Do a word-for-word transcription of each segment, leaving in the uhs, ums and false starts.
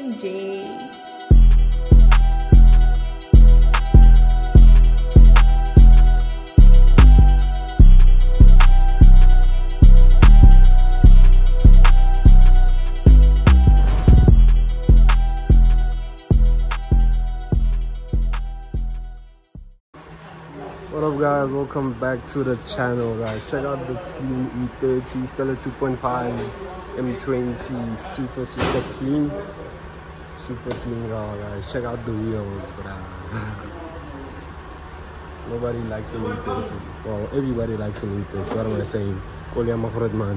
M J. What up guys, welcome back to the channel guys. Check out the Clean E thirty, still a two point five M twenty, super super clean, super clean car guys. Check out the wheels, but uh, nobody likes an E thirty. Well, everybody likes an E thirty. What am I saying? KOLOI GROOTMAN.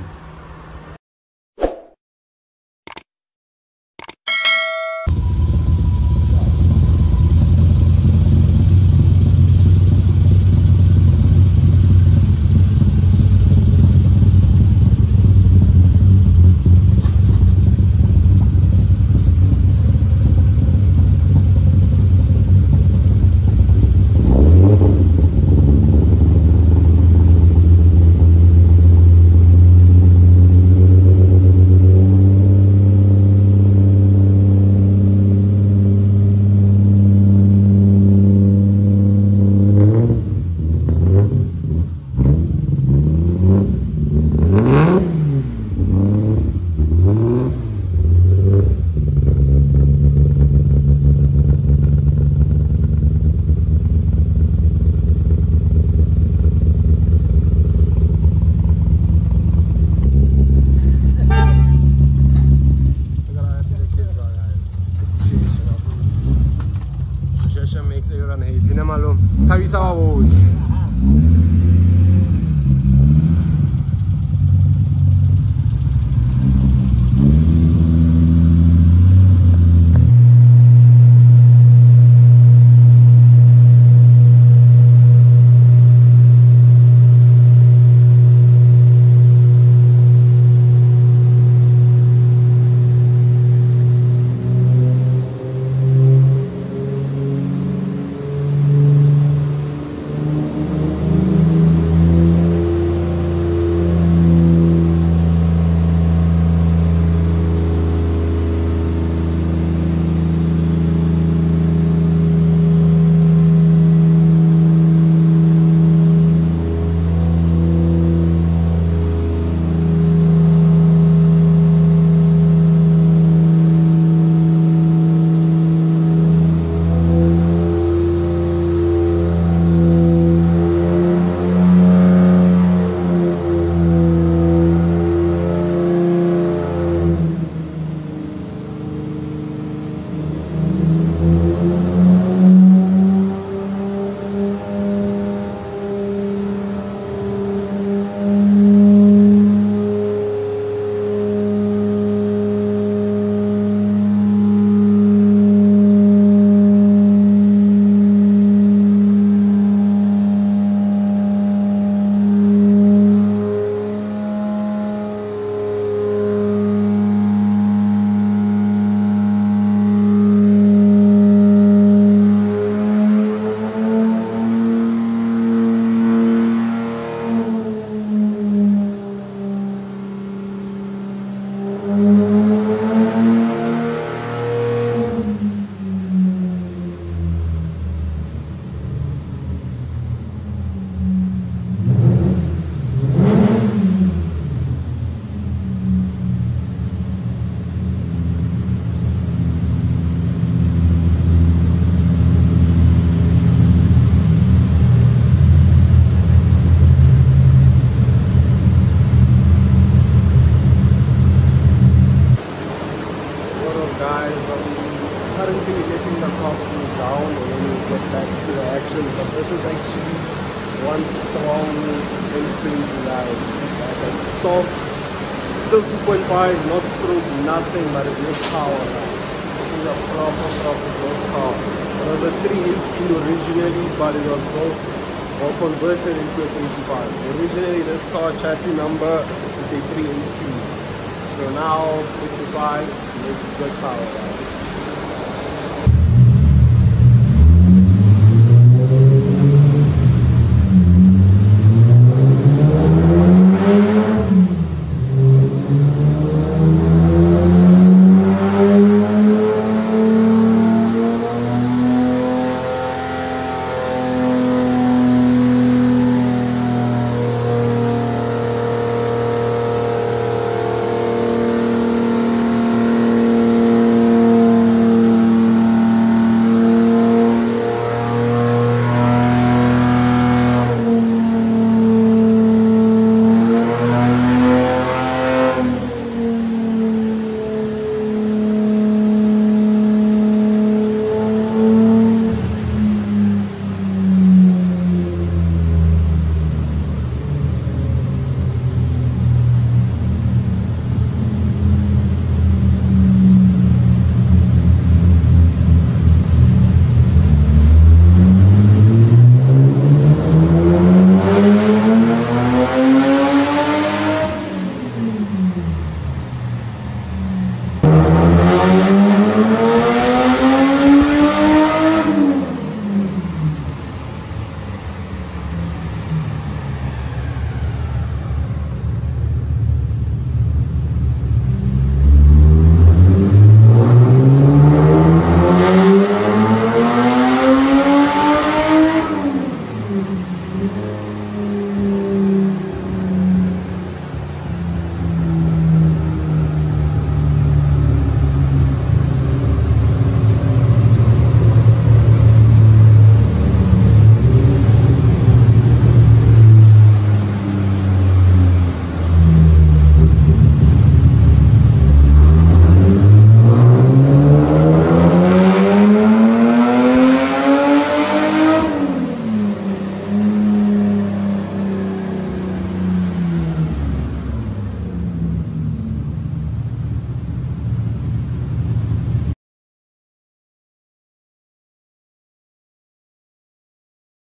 Makes everyone happy. Namalo, Tavisa Award. Guys, I'm currently letting the car cool down and then we'll get back to the action. But this is actually one strong M twenty line, like a stock, still two point five, not stroke, nothing, but it is power. Right? This is a proper, proper good car. It was a three eighteen originally, but it was both or converted into a twenty-five. Originally, this car chassis number is a three eighteen. So now twenty-five makes good power. Right?